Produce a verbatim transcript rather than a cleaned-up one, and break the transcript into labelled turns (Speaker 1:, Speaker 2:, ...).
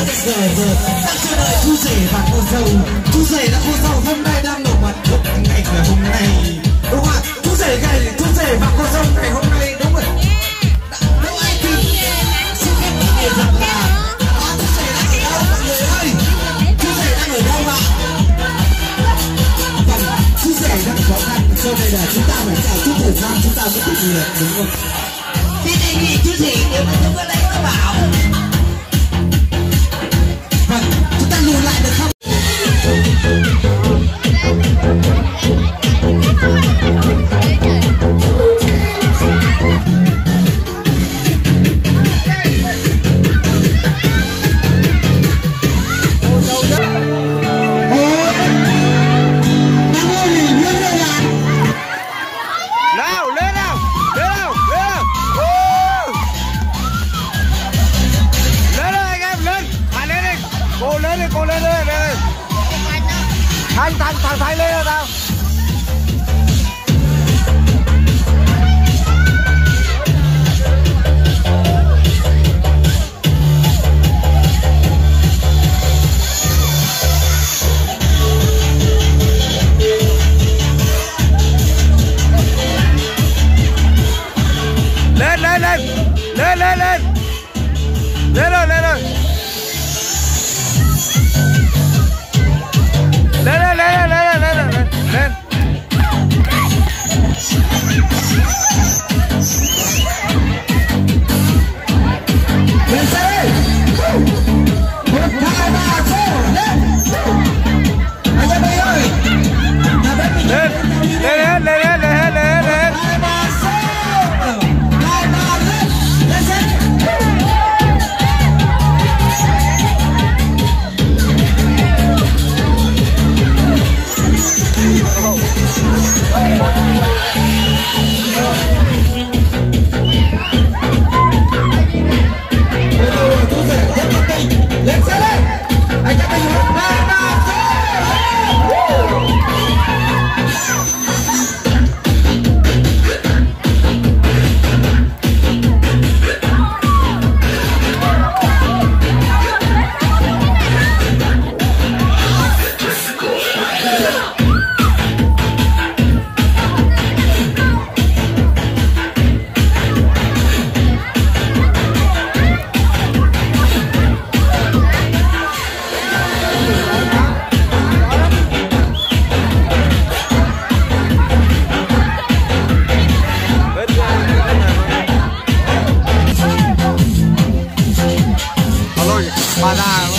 Speaker 1: giờ giờ đang chờ đợi chú rể và cô dâu. Chú rể và cô dâu hôm nay đang nổi bật lúc ngày ngày hôm nay, đúng không ạ? Chú rể ngày chú rể và cô dâu ngày hôm nay, đúng rồi. Đâu ai thì xin phép mọi người rằng là à, chú rể đang ở đâu mọi người ơi? Chú rể đang ở đâu ạ? Vâng, chú rể đang khó khăn, cho nên là chúng ta phải chào chút thời gian chúng ta mới tìm được, đúng không? Thì đề nghị chú rể nếu mà chúng ta đây nó bảo vâng, chúng ta lùi lại được không?
Speaker 2: Nào, lên nào, lên nào, lên nào. Lên đây anh em, lên, Thành lên đi. Cô lên đi, cô lên đi, lên đi. Thành, Thành, thằng Thành lên rồi tao. Lên, lên, lên, lên, lên, lên. Lên rồi, lên rồi. Lên, lên, lên, lên, lên, lên, lên, lên.
Speaker 1: Lên xe đi. Một, hai, ba, bốn, lên. Anh em ơi.
Speaker 2: Lên, lên, lên, lên, lên, lên, lên.
Speaker 1: Hai, ba, sáu. Hai, ba, lên. Lên xe. Lên xe đi. Anh em mình một, hai, ba, sáu.
Speaker 2: Bà già